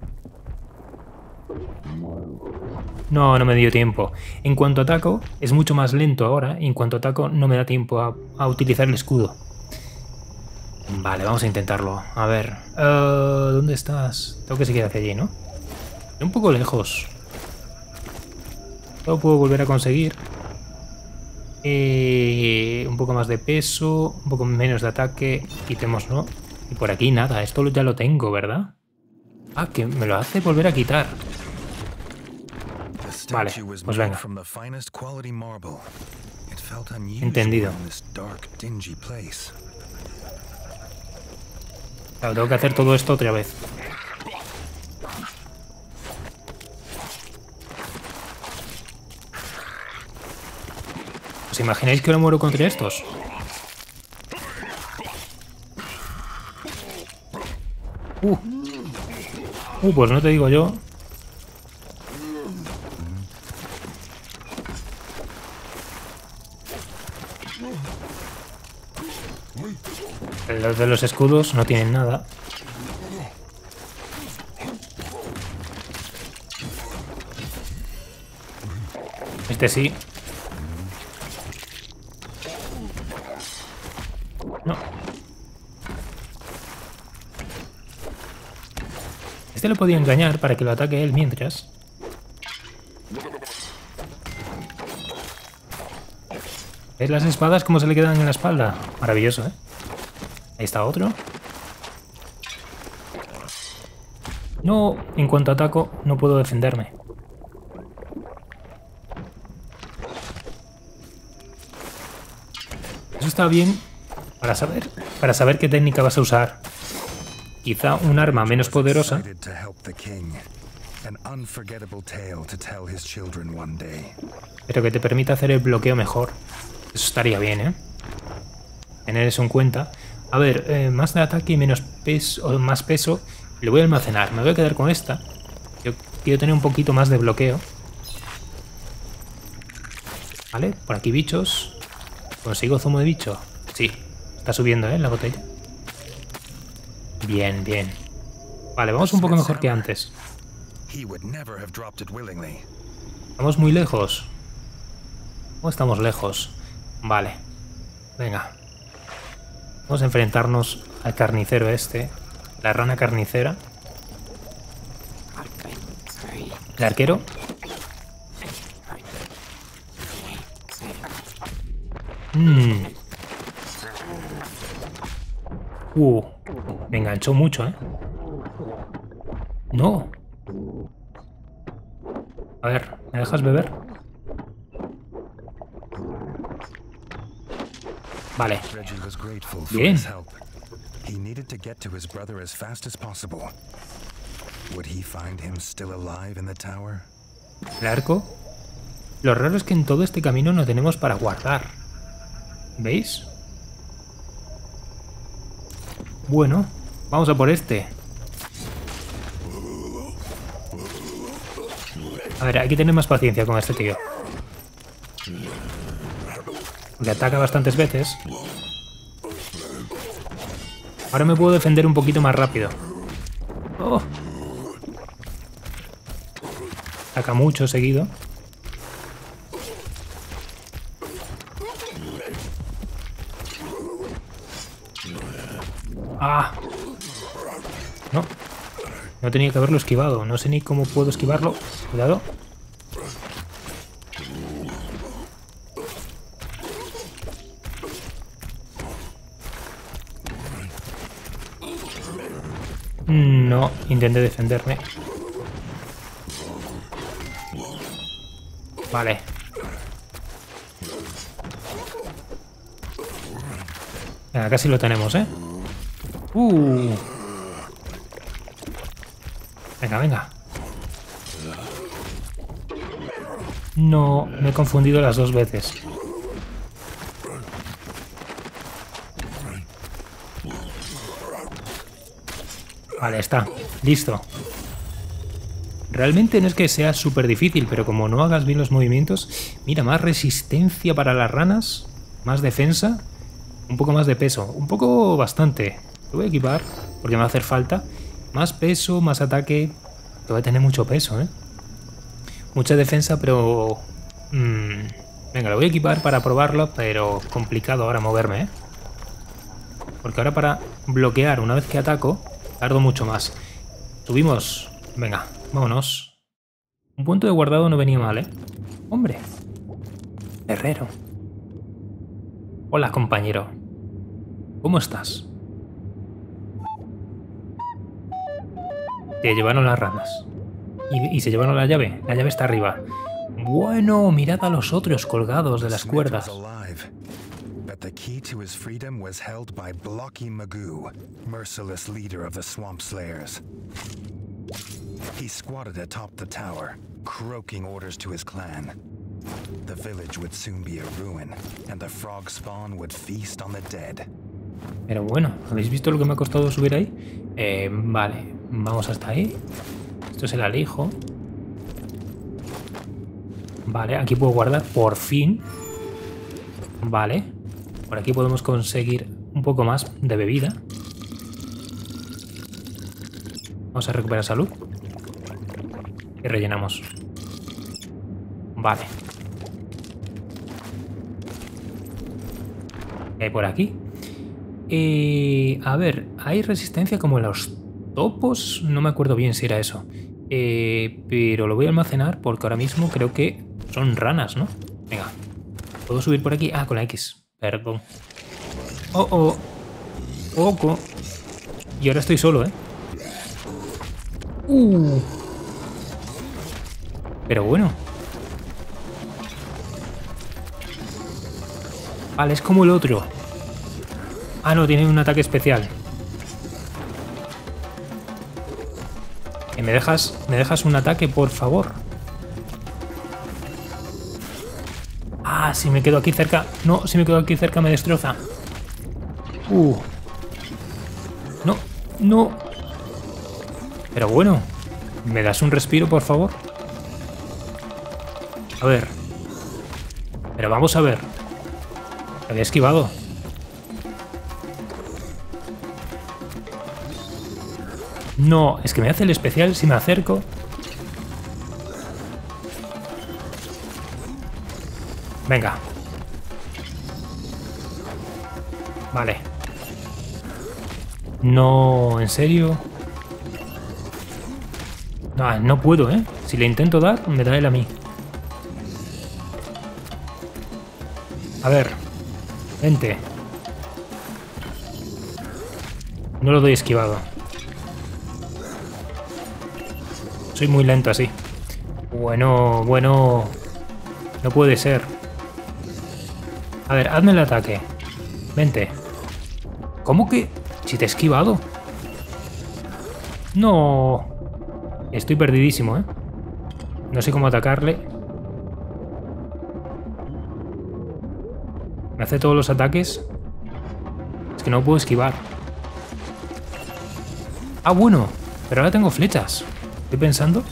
No, no me dio tiempo. En cuanto ataco, es mucho más lento ahora. Y en cuanto ataco, no me da tiempo a utilizar el escudo. Vale, vamos a intentarlo. A ver, ¿dónde estás? Tengo que seguir hacia allí, ¿no? Estoy un poco lejos. Lo puedo volver a conseguir. Un poco más de peso, un poco menos de ataque. Quitémoslo. Y por aquí nada, esto ya lo tengo, ¿verdad? Ah, que me lo hace volver a quitar. Vale, pues venga. Entendido. Claro, tengo que hacer todo esto otra vez. ¿Os imagináis que ahora muero contra estos? Pues no te digo yo. Los de los escudos no tienen nada. Este sí. No. Este lo podía engañar para que lo ataque él mientras. ¿Ves las espadas cómo se le quedan en la espalda? Maravilloso, ¿eh? Ahí está otro. No, en cuanto ataco, no puedo defenderme. Eso está bien para saber qué técnica vas a usar. Quizá un arma menos poderosa. Pero que te permita hacer el bloqueo mejor. Eso estaría bien, ¿eh? Tener eso en cuenta. A ver, más de ataque y menos peso, o más peso. Lo voy a almacenar. Me voy a quedar con esta. Yo quiero tener un poquito más de bloqueo. Vale, por aquí bichos. ¿Consigo zumo de bicho? Sí. Está subiendo, ¿eh? La botella. Bien, bien. Vale, vamos un poco mejor que antes. ¿Estamos muy lejos? ¿Cómo estamos lejos? Vale. Venga. Vamos a enfrentarnos al carnicero este. La rana carnicera. El arquero. Me enganchó mucho, ¿eh? No. A ver, ¿me dejas beber? Vale. Bien. El arco. Lo raro es que en todo este camino no tenemos para guardar. ¿Veis? Bueno, vamos a por este. A ver, hay que tener más paciencia con este tío. Le ataca bastantes veces. Ahora me puedo defender un poquito más rápido. Oh. Ataca mucho seguido. ¡Ah! No. No tenía que haberlo esquivado. No sé ni cómo puedo esquivarlo. Cuidado. No, intenté defenderme. Vale. Venga, casi lo tenemos, ¿eh? Venga, venga. No, me he confundido las dos veces. Vale, está. Listo. Realmente no es que sea súper difícil, pero como no hagas bien los movimientos... Mira, más resistencia para las ranas, más defensa, un poco más de peso. Un poco bastante. Lo voy a equipar porque me va a hacer falta. Más peso, más ataque. Te voy a tener mucho peso, ¿eh? Mucha defensa, pero... Venga, lo voy a equipar para probarlo, pero complicado ahora moverme, ¿eh? Porque ahora para bloquear una vez que ataco, tardo mucho más. Subimos. Venga, vámonos. Un punto de guardado no venía mal, ¿eh? Hombre. Herrero. Hola, compañero. ¿Cómo estás? Te llevaron las ranas. Y se llevaron la llave. La llave está arriba. Bueno, mirad a los otros colgados de las cuerdas. But the key to his freedom was held by Blocky Magoo, merciless leader of the Swamp Slayers. He squatted atop the tower, croaking orders to his clan. The village would soon be a ruin, and the frog spawn would feast on the dead. Pero bueno, ¿habéis visto lo que me ha costado subir ahí? Vale, vamos hasta ahí. Esto es el alijo. Vale, aquí puedo guardar, por fin. Vale. Por aquí podemos conseguir un poco más de bebida. Vamos a recuperar salud. Y rellenamos. Vale. ¿Qué hay por aquí? A ver, hay resistencia como en los topos. No me acuerdo bien si era eso. Pero lo voy a almacenar porque ahora mismo creo que son ranas, ¿no? Venga. ¿Puedo subir por aquí? Ah, con la X. Perdón. Oh. Oco. Y ahora estoy solo, ¿eh? Pero bueno. Vale, es como el otro. Ah, no, tiene un ataque especial. ¿Me dejas un ataque, por favor? Ah, si me quedo aquí cerca... No, si me quedo aquí cerca me destroza. No. Pero bueno, ¿me das un respiro, por favor? A ver. Pero vamos a ver. Me había esquivado. No, es que me hace el especial si me acerco. Venga. Vale. No, ¿en serio? No, no puedo, ¿eh? Si le intento dar, me da él a mí. A ver. Vente. No lo doy esquivado. Soy muy lento así. Bueno. No puede ser. A ver, hazme el ataque. Vente. ¿Cómo que? Si te he esquivado. No. Estoy perdidísimo, ¿eh? No sé cómo atacarle. Me hace todos los ataques. Es que no puedo esquivar. Ah, bueno. Pero ahora tengo flechas. Estoy pensando.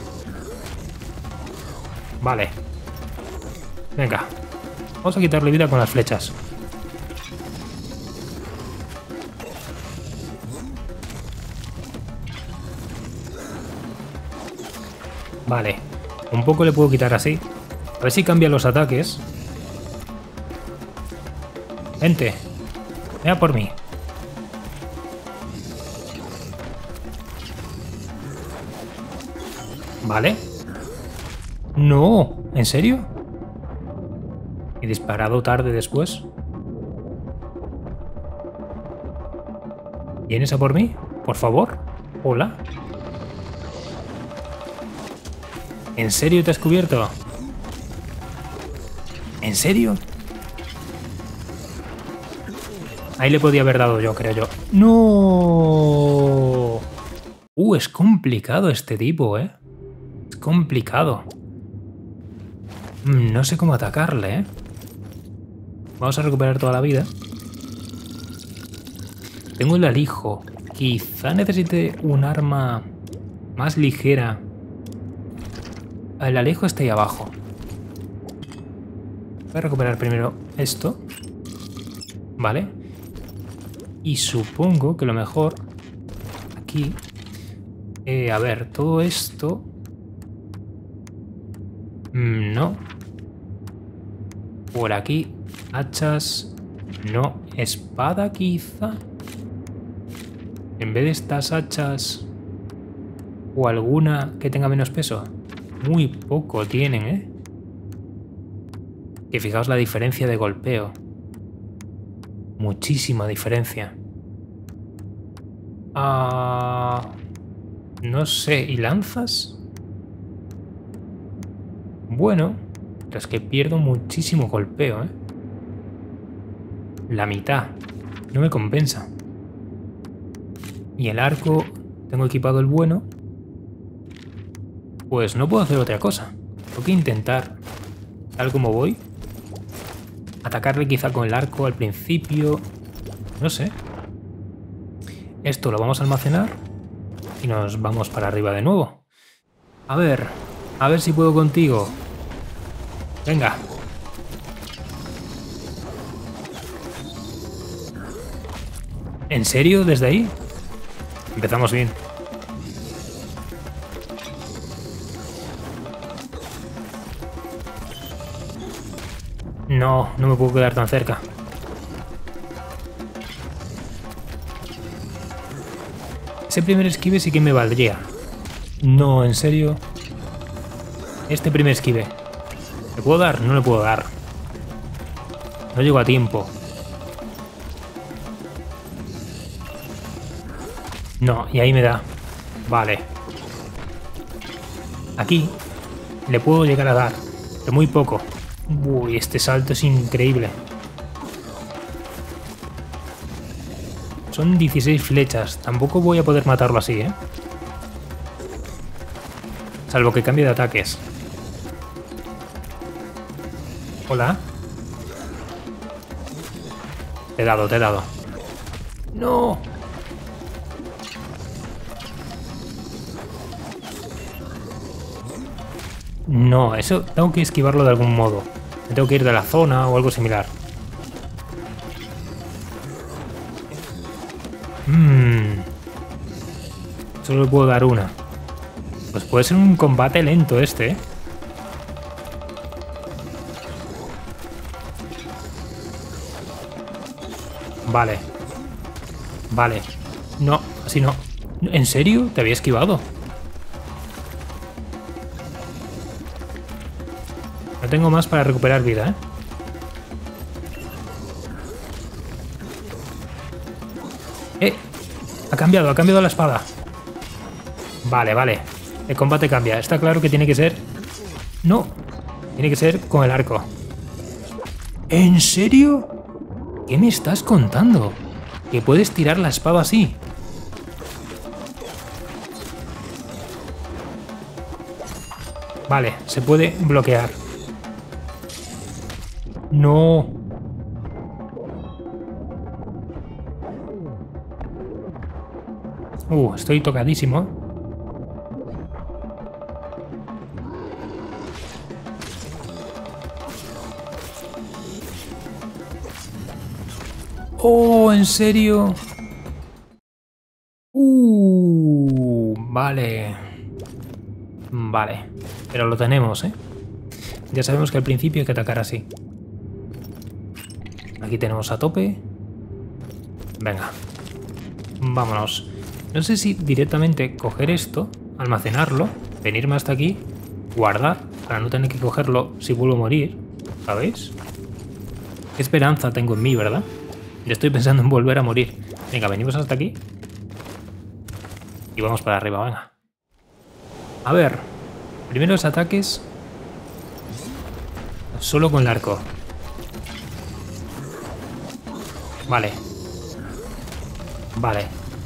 Vale. Venga. Vamos a quitarle vida con las flechas. Vale. Un poco le puedo quitar así. A ver si cambia los ataques. Vente. Vea por mí. Vale. No. ¿En serio? ¿He disparado tarde después? ¿Vienes a por mí? Por favor. Hola. ¿En serio te has cubierto? ¿En serio? Ahí le podía haber dado yo, creo yo. ¡No! Es complicado este tipo, ¿eh? Es complicado. No sé cómo atacarle, ¿eh? Vamos a recuperar toda la vida. Tengo el alijo. Quizá necesite un arma más ligera. El alijo está ahí abajo. Voy a recuperar primero esto. Vale. Y supongo que lo mejor... Aquí... a ver, todo esto... no. Por aquí... Hachas... No, espada quizá. En vez de estas hachas... O alguna que tenga menos peso. Muy poco tienen, ¿eh? Y fijaos la diferencia de golpeo. Muchísima diferencia. No sé, ¿y lanzas? Bueno, pero es que pierdo muchísimo golpeo, ¿eh? La mitad. No me compensa. Y el arco, tengo equipado el bueno. Pues no puedo hacer otra cosa. Tengo que intentar, tal como voy, atacarle quizá con el arco al principio. No sé. Esto lo vamos a almacenar y nos vamos para arriba de nuevo. A ver si puedo contigo. Venga. ¿En serio? ¿Desde ahí? Empezamos bien. No, no me puedo quedar tan cerca. Ese primer esquive sí que me valdría. No, en serio. Este primer esquive. ¿Le puedo dar? No le puedo dar. No llego a tiempo. No, y ahí me da. Vale. Aquí le puedo llegar a dar, pero muy poco. Uy, este salto es increíble. Son 16 flechas. Tampoco voy a poder matarlo así, ¿eh? Salvo que cambie de ataques. Hola. Te he dado, te he dado. ¡No! No, eso tengo que esquivarlo de algún modo. Me tengo que ir de la zona o algo similar. Solo le puedo dar una. Pues puede ser un combate lento este, ¿eh? Vale. Vale. No, así no. ¿En serio? Te había esquivado. No tengo más para recuperar vida, ¿eh? Ha cambiado la espada. Vale, vale. El combate cambia. Está claro que tiene que ser... No. Tiene que ser con el arco. ¿En serio? ¿Qué me estás contando? ¿Que puedes tirar la espada así? Vale, se puede bloquear. No. Estoy tocadísimo. Oh, ¿en serio? Vale. Vale. Pero lo tenemos, ¿eh? Ya sabemos que al principio hay que atacar así. Aquí tenemos a tope. Venga. Vámonos. No sé si directamente coger esto, almacenarlo, venirme hasta aquí, guardar, para no tener que cogerlo si vuelvo a morir. ¿Sabéis? ¿Qué esperanza tengo en mí, verdad? Yo estoy pensando en volver a morir. Venga, venimos hasta aquí. Y vamos para arriba, venga. A ver. Primeros ataques. Solo con el arco. Vale. Vale.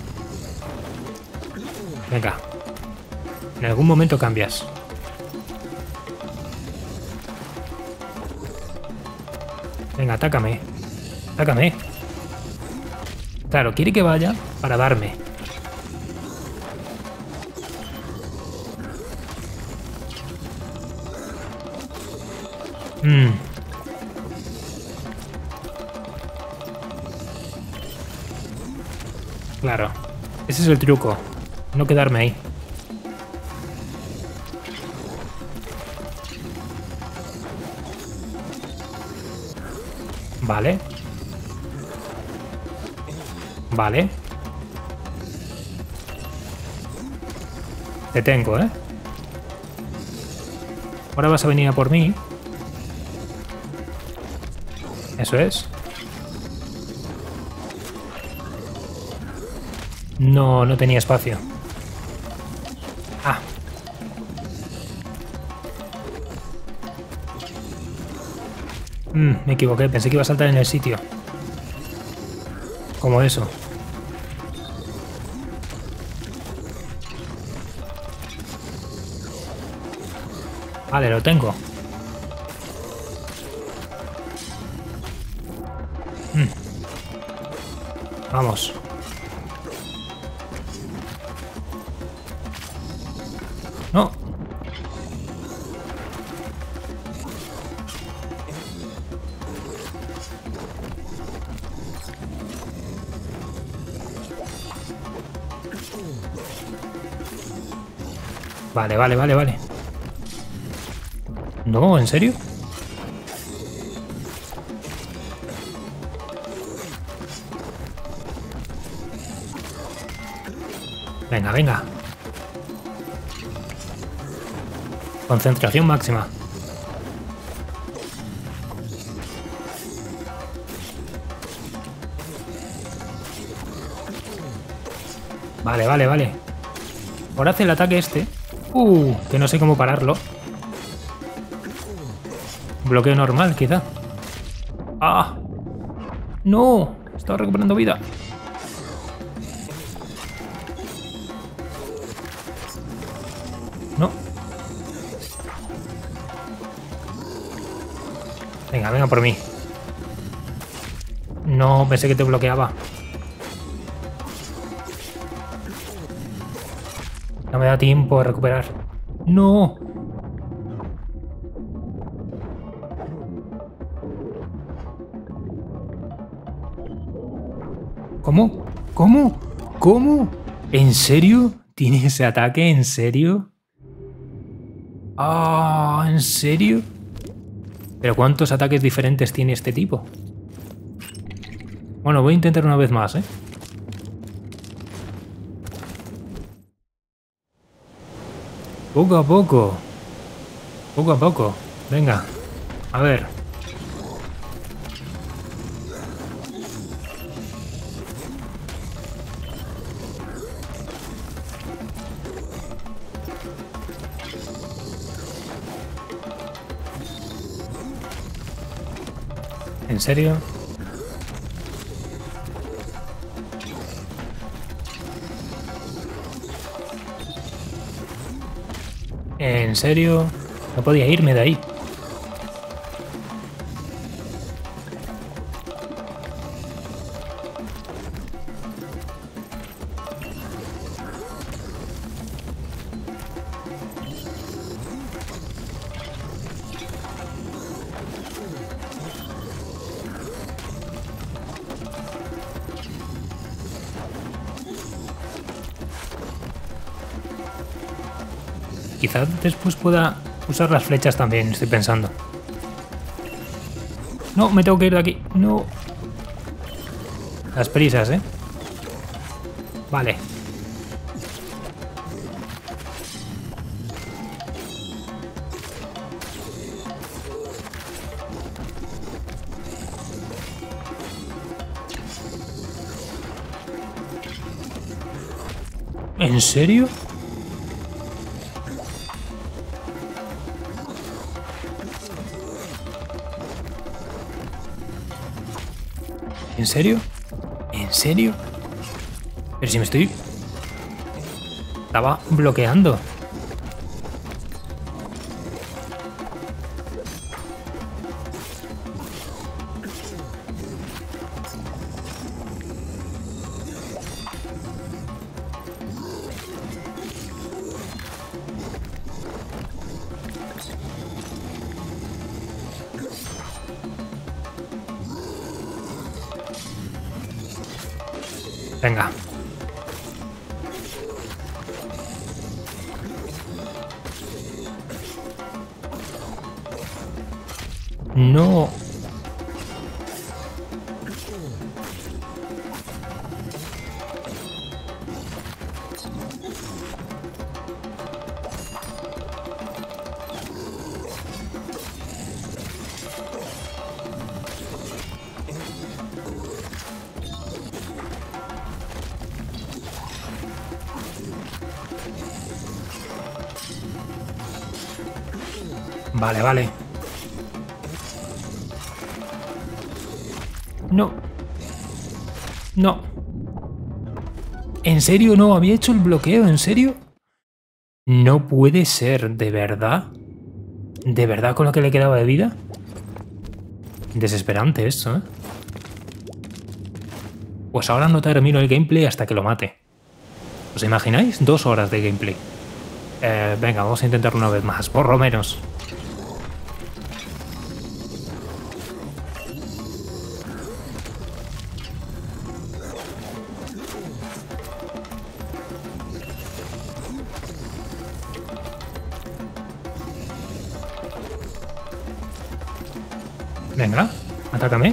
Venga. En algún momento cambias. Venga, atácame. Atácame. Claro, quiere que vaya para darme. Claro. Ese es el truco. No quedarme ahí. Vale. Vale. Te tengo, ¿eh? Ahora vas a venir a por mí. Eso es. No, no tenía espacio. Ah. Me equivoqué, pensé que iba a saltar en el sitio. Como eso. Vale, lo tengo. Vamos. No. Vale, vale, vale, vale. No, ¿en serio? Venga, venga. Concentración máxima. Vale, vale, vale. Ahora hace el ataque este. Que no sé cómo pararlo. Bloqueo normal, quizá. ¡Ah! ¡No! Estaba recuperando vida. No. Venga, venga por mí. No, pensé que te bloqueaba. No me da tiempo a recuperar. ¡No! ¿Cómo? ¿Cómo? ¿Cómo? ¿En serio? ¿Tiene ese ataque? ¿En serio? Ah, ¿en serio? ¿Pero cuántos ataques diferentes tiene este tipo? Bueno, voy a intentar una vez más, ¿eh? Poco a poco. Poco a poco. Venga. A ver. ¿En serio? ¿En serio? No podía irme de ahí. Quizás después pueda usar las flechas también, estoy pensando. No, me tengo que ir de aquí. No. Las prisas, ¿eh? Vale. ¿En serio? ¿En serio? ¿En serio? Pero si me estoy... Estaba bloqueando. Venga. No. Vale, vale. No. No. ¿En serio no había hecho el bloqueo? ¿En serio? No puede ser, ¿de verdad? ¿De verdad con lo que le quedaba de vida? Desesperante esto, ¿eh? Pues ahora no termino el gameplay hasta que lo mate. ¿Os imagináis? 2 horas de gameplay. Venga, vamos a intentarlo una vez más, por lo menos. Venga, atácame.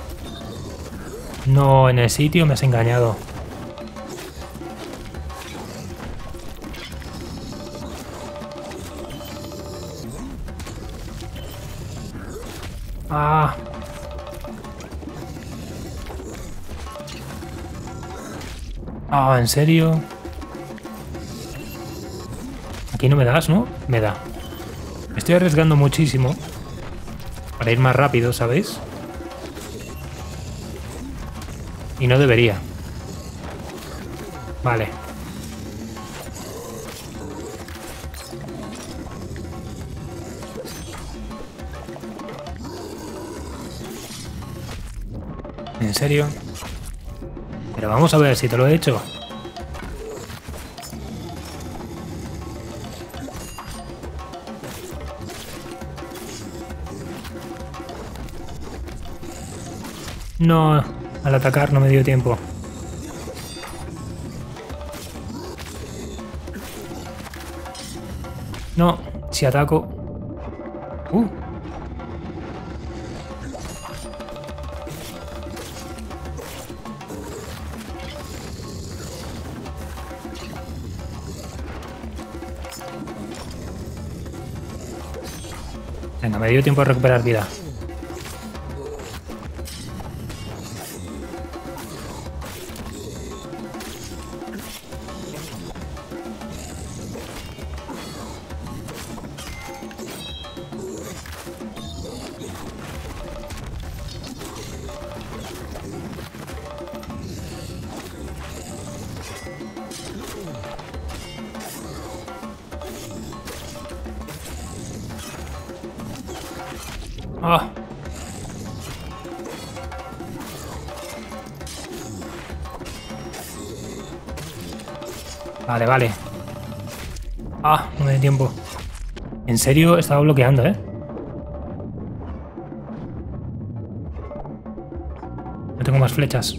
No, en el sitio me has engañado. Ah. Ah, ¿en serio? Aquí no me das, ¿no? Me da. Me estoy arriesgando muchísimo para ir más rápido, ¿sabéis? Y no debería. Vale. ¿En serio? Pero vamos a ver si te lo he hecho. No, al atacar no me dio tiempo. No, si ataco... Venga, me dio tiempo a recuperar vida. ¡Ah! Vale, vale. ¡Ah! No me da tiempo. En serio, estaba bloqueando, ¿eh? No tengo más flechas.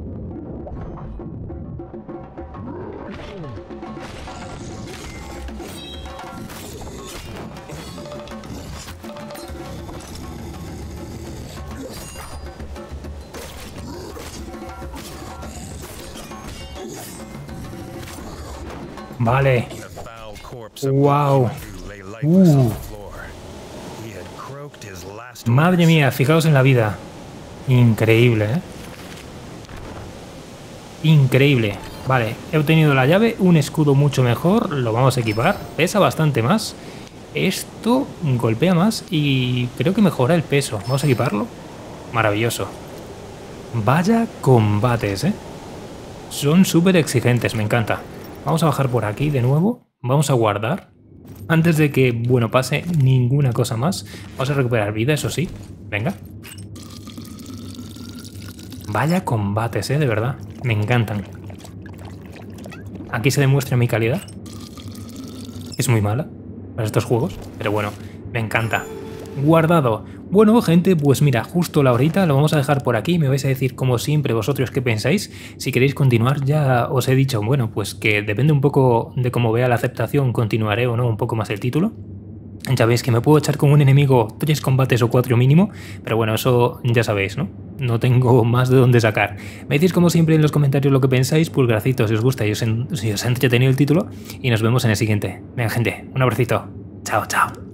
Vale. Wow. Madre mía, fijaos en la vida. Increíble, ¿eh? Increíble. Vale, he obtenido la llave, un escudo mucho mejor, lo vamos a equipar. Pesa bastante más. Esto golpea más y creo que mejora el peso. Vamos a equiparlo. Maravilloso. Vaya combates, ¿eh? Son súper exigentes, me encanta. Vamos a bajar por aquí de nuevo. Vamos a guardar. Antes de que, bueno, pase ninguna cosa más. Vamos a recuperar vida, eso sí. Venga. Vaya combates, de verdad. Me encantan. Aquí se demuestra mi calidad. Es muy mala para estos juegos, pero bueno, me encanta. Guardado. Bueno, gente, pues mira, justo la horita lo vamos a dejar por aquí. Me vais a decir, como siempre, vosotros qué pensáis. Si queréis continuar, ya os he dicho, bueno, pues que depende un poco de cómo vea la aceptación, continuaré o no un poco más el título. Ya veis que me puedo echar con un enemigo 3 combates o 4 mínimo, pero bueno, eso ya sabéis, ¿no? No tengo más de dónde sacar. Me decís como siempre en los comentarios lo que pensáis, pulgarcito si os gusta y si os ha entretenido el título, y nos vemos en el siguiente. Venga, gente, un abracito. Chao, chao.